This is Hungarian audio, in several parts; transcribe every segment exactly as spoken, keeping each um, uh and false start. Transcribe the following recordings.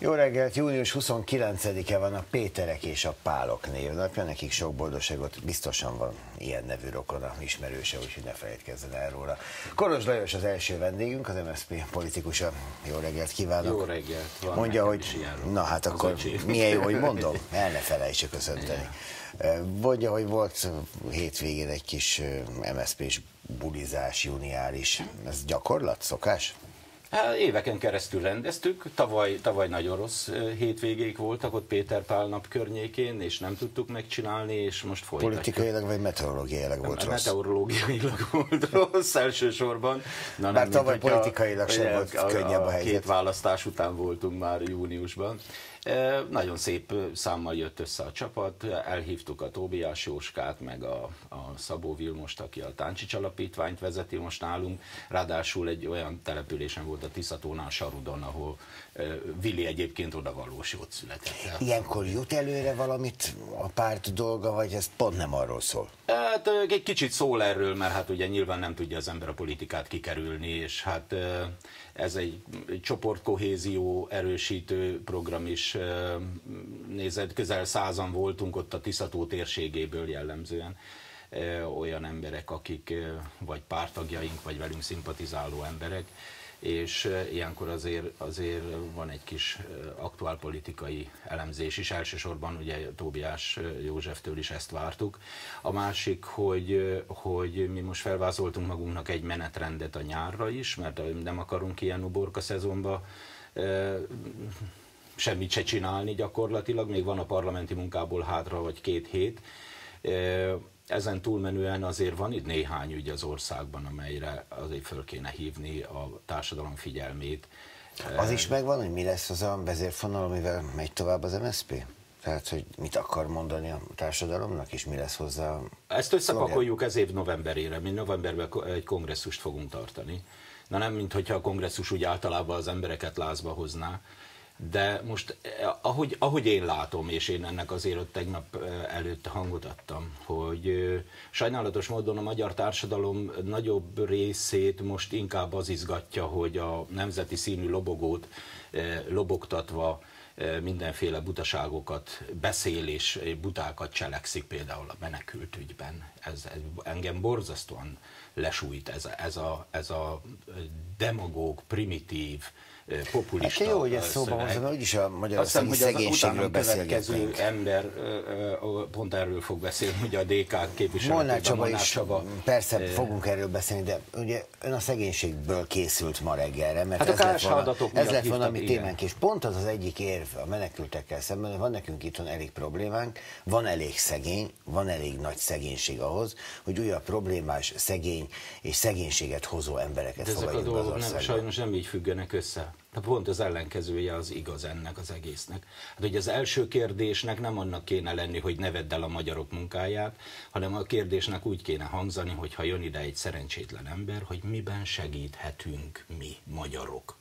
Jó reggelt, június huszonkilencedike van, a Péterek és a Pálok névnapja, nekik sok boldogságot, biztosan van ilyen nevű rokona, ismerőse, úgyhogy ne felejtkezzen el róla. Koros Lajos az első vendégünk, az em es zé pé politikusa. Jó reggelt kívánok! Jó reggelt! Van mondja, hogy na hát akkor milyen jó, hogy mondom, el ne felejtsük köszönteni. Mondja, hogy volt hétvégén egy kis em es zé pés bulizás, juniális, ez gyakorlat, szokás? Hát, éveken keresztül rendeztük, tavaly, tavaly nagyon rossz hétvégék voltak ott Péter Pál nap környékén, és nem tudtuk megcsinálni, és most folytatjuk. Politikailag vagy meteorológiailag volt rossz? Meteorológiailag volt rossz elsősorban. Na, Bár nem, tavaly mint, politikailag a, sem volt a, könnyebb a, a helyzet. Két választás után voltunk már júniusban. E, nagyon szép számmal jött össze a csapat, elhívtuk a Tóbiás Jóskát, meg a, a Szabó Vilmost, aki a Táncsics Alapítványt vezeti most nálunk. Ráadásul egy olyan településen volt a Tiszatónál, Sarudon, ahol e, Vili egyébként odavalós jót született. Ilyenkor jut előre valamit a párt dolga, vagy ez pont nem arról szól? Hát egy kicsit szól erről, mert hát ugye nyilván nem tudja az ember a politikát kikerülni, és hát ez egy, egy csoportkohézió erősítő program is. Nézed, közel százan voltunk ott a Tiszató térségéből jellemzően olyan emberek, akik vagy párttagjaink, vagy velünk szimpatizáló emberek, és ilyenkor azért, azért van egy kis aktuálpolitikai elemzés is, elsősorban ugye Tóbiás Józseftől is ezt vártuk. A másik, hogy, hogy mi most felvázoltunk magunknak egy menetrendet a nyárra is, mert nem akarunk ilyen uborka szezonba semmit se csinálni gyakorlatilag, még van a parlamenti munkából hátra vagy két hét. Ezen túlmenően azért van itt néhány ügy az országban, amelyre azért föl kéne hívni a társadalom figyelmét. Az is megvan, hogy mi lesz az a vezérfonal, amivel megy tovább az em es zé pé? Tehát, hogy mit akar mondani a társadalomnak, és mi lesz hozzá? Ezt összepakoljuk ez év novemberére. Mi novemberben egy kongresszust fogunk tartani. Na nem, mintha a kongresszus úgy általában az embereket lázba hozná, de most, ahogy, ahogy én látom, és én ennek azért ott tegnap előtt hangot adtam, hogy sajnálatos módon a magyar társadalom nagyobb részét most inkább az izgatja, hogy a nemzeti színű lobogót lobogtatva mindenféle butaságokat beszél és butákat cselekszik, például a menekült ügyben. Ez, ez engem borzasztóan lesújt, ez, ez, a, ez a demagóg, primitív, populista. Hát jó, hogy ezt szóba hozom, hogy is a magyarországi szegénységről beszélgetünk. Ember pont erről fog beszélni, ugye a dé ká képviselőjében. Molnár Csaba Molnár is, Csaba. persze fogunk erről beszélni, de ugye ön a szegénységből készült ma reggelre, mert hát ez lett volna, ez lett volna a mi témánk, és pont az az egyik érv a menekültekkel szemben, hogy van nekünk itthon elég problémánk, van elég szegény, van elég nagy szegénység ahhoz, hogy újabb problémás, szegény és szegénységet hozó embereket de fogadjunk ezek a be az dolgok országba. nem, sajnos nem így függenek össze. De pont az ellenkezője az igaz ennek az egésznek. Hát ugye az első kérdésnek nem annak kéne lenni, hogy ne vedd el a magyarok munkáját, hanem a kérdésnek úgy kéne hangzani, hogy ha jön ide egy szerencsétlen ember, hogy miben segíthetünk mi, magyarok.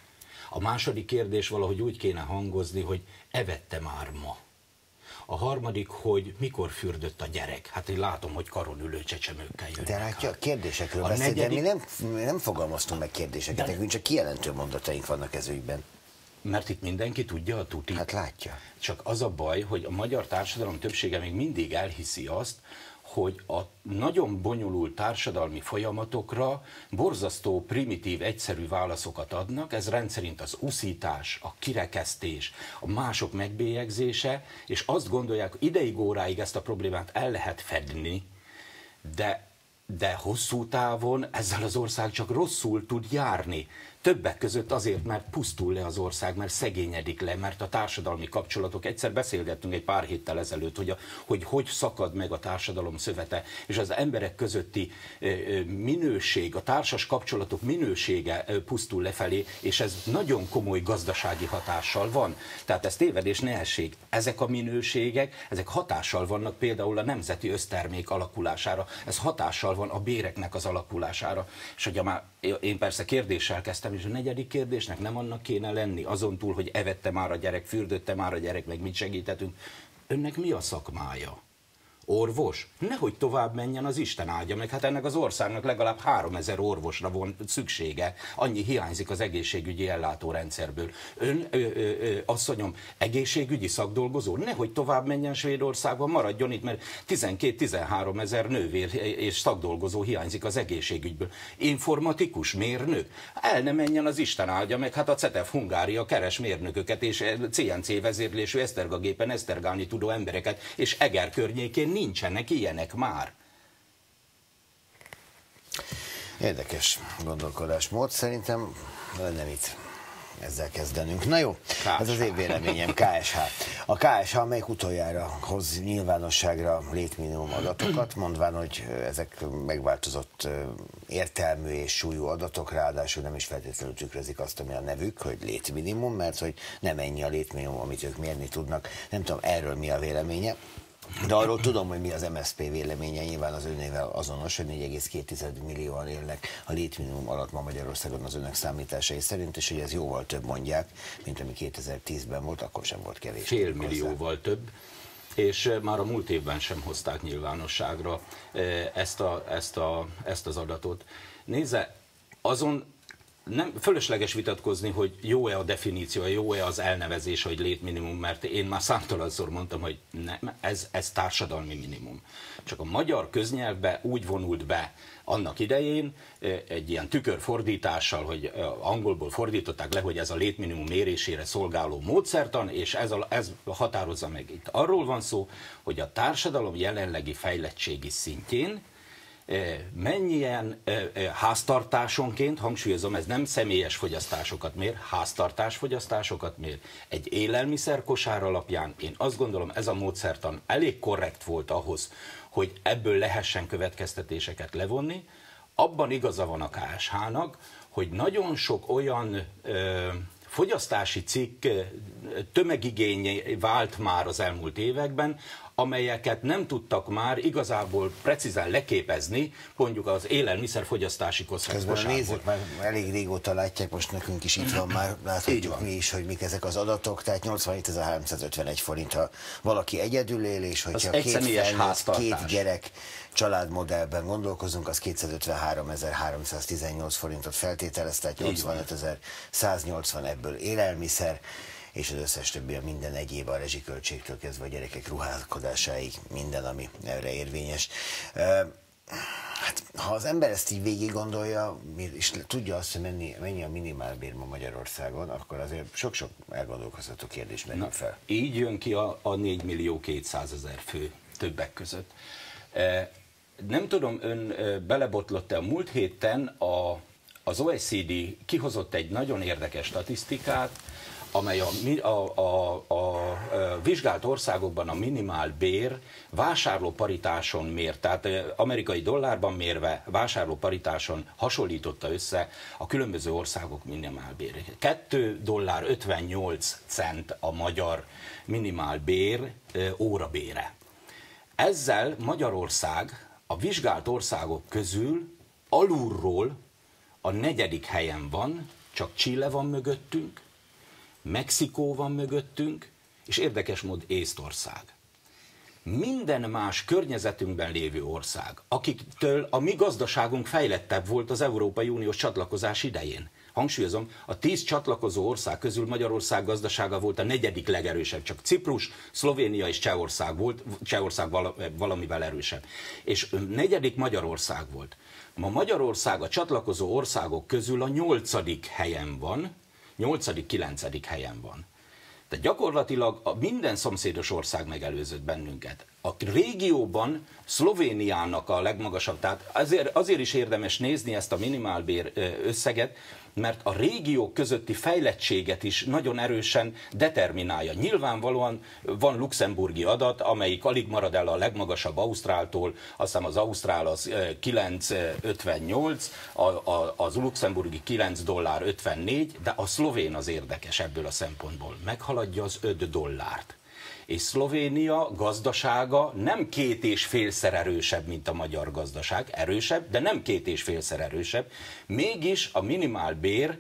A második kérdés valahogy úgy kéne hangozni, hogy evette már ma. A harmadik, hogy mikor fürdött a gyerek. Hát én látom, hogy karon ülő csecsemőkkel jönnek. De látja, a kérdésekről a beszél, negyedik... de mi nem, mi nem fogalmaztunk meg kérdéseket, De... nekünk csak kijelentő mondataink vannak ez ügyben. Mert itt mindenki tudja a tutit. Hát látja. Csak az a baj, hogy a magyar társadalom többsége még mindig elhiszi azt, hogy a nagyon bonyolult társadalmi folyamatokra borzasztó primitív, egyszerű válaszokat adnak, ez rendszerint az uszítás, a kirekesztés, a mások megbélyegzése, és azt gondolják, hogy ideig óráig ezt a problémát el lehet fedni, de, de hosszú távon ezzel az ország csak rosszul tud járni. Többek között azért, mert pusztul le az ország, mert szegényedik le, mert a társadalmi kapcsolatok, egyszer beszélgettünk egy pár héttel ezelőtt, hogy, a, hogy hogy szakad meg a társadalom szövete, és az emberek közötti minőség, a társas kapcsolatok minősége pusztul lefelé, és ez nagyon komoly gazdasági hatással van. Tehát ez tévedés ne essék. Ezek a minőségek, ezek hatással vannak például a nemzeti össztermék alakulására, ez hatással van a béreknek az alakulására. És ugye már én persze kérdéssel kezdtem, és a negyedik kérdésnek nem annak kéne lenni, azon túl, hogy evette már a gyerek, fürdötte már a gyerek, meg mit segíthetünk. Önnek mi a szakmája? Orvos? Nehogy tovább menjen, az Isten áldja meg. Hát ennek az országnak legalább háromezer orvosra van szüksége. Annyi hiányzik az egészségügyi ellátórendszerből. Ön, ö, ö, ö, asszonyom, egészségügyi szakdolgozó? Nehogy tovább menjen Svédországba, maradjon itt, mert tizenkét-tizenhárom ezer nővér és szakdolgozó hiányzik az egészségügyből. Informatikus, mérnök? El ne menjen, az Isten áldja meg. Hát a CETEF Hungária keres mérnököket és cé en cé vezérlésű esztergagépen esztergálni tudó embereket, és Eger környékén nincsenek ilyenek már. Érdekes gondolkodásmód, szerintem nem itt ezzel kezdenünk. Na jó, ká es há. Ez az én véleményem, ká es há. A ká es há melyik utoljára hoz nyilvánosságra létminimum adatokat, mondván, hogy ezek megváltozott értelmű és súlyú adatok, ráadásul nem is feltétlenül tükrözik azt, ami a nevük, hogy létminimum, mert hogy nem ennyi a létminimum, amit ők mérni tudnak. Nem tudom, erről mi a véleménye. De arról tudom, hogy mi az em es zé pé véleménye, nyilván az önével azonos, hogy négy egész két millióan élnek a létminimum alatt ma Magyarországon az önök számításai szerint, és hogy ez jóval több mondják, mint ami kétezer-tízben volt, akkor sem volt kevés. Fél millióval több, és már a múlt évben sem hozták nyilvánosságra ezt, a, ezt, a, ezt az adatot. Nézze, azon nem fölösleges vitatkozni, hogy jó-e a definíció, jó-e az elnevezés, hogy létminimum, mert én már számtalanszor mondtam, hogy nem, ez, ez társadalmi minimum. Csak a magyar köznyelvbe úgy vonult be annak idején egy ilyen tükörfordítással, hogy angolból fordították le, hogy ez a létminimum mérésére szolgáló módszertan, és ez, a, ez határozza meg. Itt arról van szó, hogy a társadalom jelenlegi fejlettségi szintjén mennyien háztartásonként, hangsúlyozom, ez nem személyes fogyasztásokat mér, háztartásfogyasztásokat mér, egy élelmiszerkosár alapján. Én azt gondolom, ez a módszertan elég korrekt volt ahhoz, hogy ebből lehessen következtetéseket levonni. Abban igaza van a ká es há-nak, hogy nagyon sok olyan ö, fogyasztási cikk tömegigényé vált már az elmúlt években, amelyeket nem tudtak már igazából precízen leképezni, mondjuk az élelmiszerfogyasztási kosárból. Közben a nézők már elég régóta látják, most nekünk is itt van már, láthatjuk mi is, hogy mik ezek az adatok, tehát nyolcvanhétezer-háromszázötvenegy forint, ha valaki egyedül él, és hogyha két felnőtt, két gyerek családmodellben gondolkozunk, az kétszázötvenháromezer-háromszáztizennyolc forintot feltételez, tehát nyolcvanötezer-száznyolcvan ebből élelmiszer, és az összes többi a minden egyéb, a rezsiköltségtől kezdve a gyerekek ruhálkodásáig, minden, ami erre érvényes. Hát, ha az ember ezt így végig gondolja, és tudja azt, hogy mennyi, mennyi a minimálbér ma Magyarországon, akkor azért sok-sok elgondolkozható kérdés merül fel. Na, így jön ki a, a négy millió kétszázezer fő többek között. Nem tudom, ön belebotlott-e a múlt héten, a, az o e cé dé kihozott egy nagyon érdekes statisztikát, amely a, a, a, a, a vizsgált országokban a minimálbér vásárlóparitáson mért, tehát amerikai dollárban mérve vásárlóparitáson hasonlította össze a különböző országok minimálbérét. két dollár ötvennyolc cent a magyar minimálbér órabére. Ezzel Magyarország a vizsgált országok közül alulról a negyedik helyen van, csak Chile van mögöttünk, Mexikó van mögöttünk, és érdekes mód Észtország. Minden más környezetünkben lévő ország, akiktől a mi gazdaságunk fejlettebb volt az Európai Uniós csatlakozás idején. Hangsúlyozom, a tíz csatlakozó ország közül Magyarország gazdasága volt a negyedik legerősebb, csak Ciprus, Szlovénia és Csehország volt, Csehország valamivel erősebb. És negyedik Magyarország volt. Ma Magyarország a csatlakozó országok közül a nyolcadik helyen van, nyolcadik-kilencedik helyen van. De gyakorlatilag a minden szomszédos ország megelőzött bennünket. A régióban Szlovéniának a legmagasabb, tehát azért, azért is érdemes nézni ezt a minimálbér összeget, mert a régiók közötti fejlettséget is nagyon erősen determinálja. Nyilvánvalóan van luxemburgi adat, amelyik alig marad el a legmagasabb Ausztráltól, aztán az Ausztrál az kilenc ötvennyolc, a, a, az luxemburgi kilenc dollár ötvennégy, de a szlovén az érdekes ebből a szempontból. Meghaladja az öt dollárt. És Szlovénia gazdasága nem két és félszer erősebb, mint a magyar gazdaság, erősebb, de nem két és félszer erősebb. Mégis a minimálbér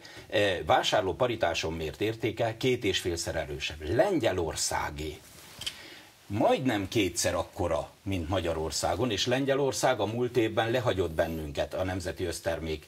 vásárlóparitáson mért értéke két és félszer erősebb. Lengyelországé majdnem kétszer akkora, mint Magyarországon, és Lengyelország a múlt évben lehagyott bennünket a nemzeti össztermék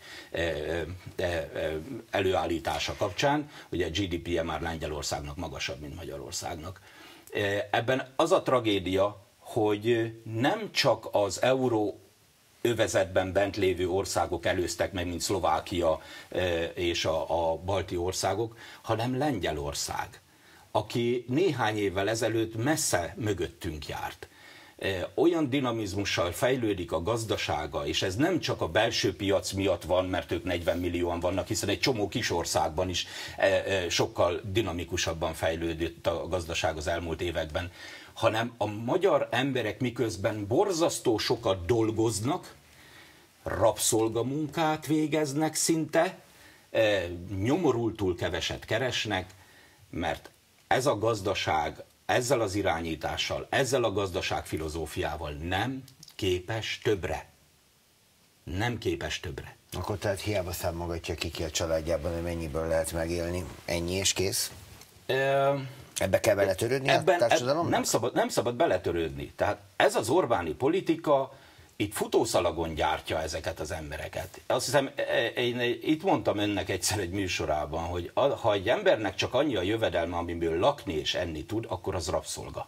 előállítása kapcsán. Ugye a gé dé pé-je már Lengyelországnak magasabb, mint Magyarországnak. Ebben az a tragédia, hogy nem csak az euró övezetben bent lévő országok előztek meg, mint Szlovákia és a, a balti országok, hanem Lengyelország, aki néhány évvel ezelőtt messze mögöttünk járt. Olyan dinamizmussal fejlődik a gazdasága, és ez nem csak a belső piac miatt van, mert ők negyven millióan vannak, hiszen egy csomó kis országban is sokkal dinamikusabban fejlődött a gazdaság az elmúlt években, hanem a magyar emberek miközben borzasztó sokat dolgoznak, rabszolgamunkát végeznek szinte, nyomorultul keveset keresnek, mert ez a gazdaság ezzel az irányítással, ezzel a gazdaságfilozófiával nem képes többre. Nem képes többre. Akkor tehát hiába számogatja ki ki a családjában, hogy mennyiből lehet megélni. Ennyi és kész? E Ebbe kell beletörődni ebben, a társadalomnak? Nem szabad, nem szabad beletörődni. Tehát ez az Orbáni politika itt futószalagon gyártja ezeket az embereket. Azt hiszem, én itt mondtam önnek egyszer egy műsorában, hogy ha egy embernek csak annyi a jövedelme, amiből lakni és enni tud, akkor az rabszolga.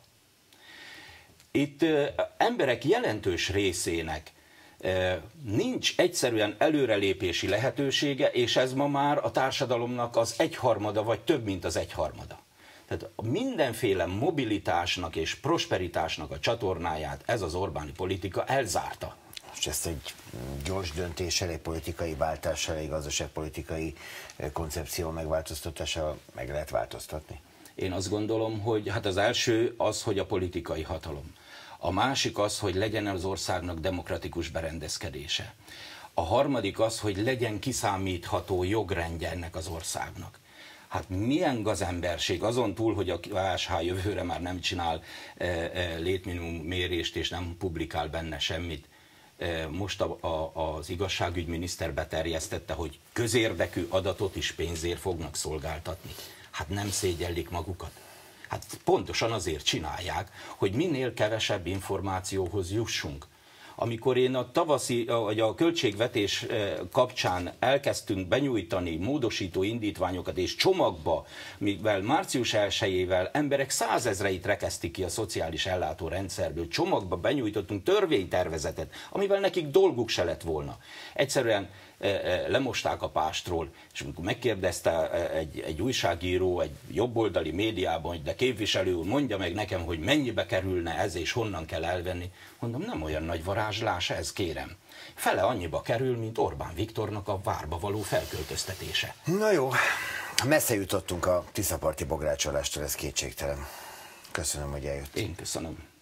Itt emberek jelentős részének nincs egyszerűen előrelépési lehetősége, és ez ma már a társadalomnak az egyharmada, vagy több, mint az egyharmada. Tehát mindenféle mobilitásnak és prosperitásnak a csatornáját ez az Orbáni politika elzárta. És ezt egy gyors döntéssel, egy politikai váltással, egy gazdaságpolitikai koncepció megváltoztatással meg lehet változtatni? Én azt gondolom, hogy hát az első az, hogy a politikai hatalom. A másik az, hogy legyen az országnak demokratikus berendezkedése. A harmadik az, hogy legyen kiszámítható jogrendje ennek az országnak. Hát milyen gazemberség, azon túl, hogy a ká es há jövőre már nem csinál e, e, létminimum mérést, és nem publikál benne semmit. E, most a, a, az igazságügyminiszter beterjesztette, hogy közérdekű adatot is pénzért fognak szolgáltatni. Hát nem szégyellik magukat. Hát pontosan azért csinálják, hogy minél kevesebb információhoz jussunk. Amikor én a tavaszi, vagy a költségvetés kapcsán elkezdtünk benyújtani módosító indítványokat és csomagba, mivel március elsejével emberek százezreit rekeztik ki a szociális ellátórendszerből, csomagba benyújtottunk törvénytervezetet, amivel nekik dolguk se lett volna. Egyszerűen lemosták a pástról, és amikor megkérdezte egy, egy újságíró, egy jobboldali médiában, hogy de képviselő úr, mondja meg nekem, hogy mennyibe kerülne ez, és honnan kell elvenni. Mondom, nem olyan nagy varázslás ez, kérem. Fele annyiba kerül, mint Orbán Viktornak a várba való felköltöztetése. Na jó, messze jutottunk a tiszaparti bográcsolástól, ez kétségtelen. Köszönöm, hogy eljött. Én köszönöm.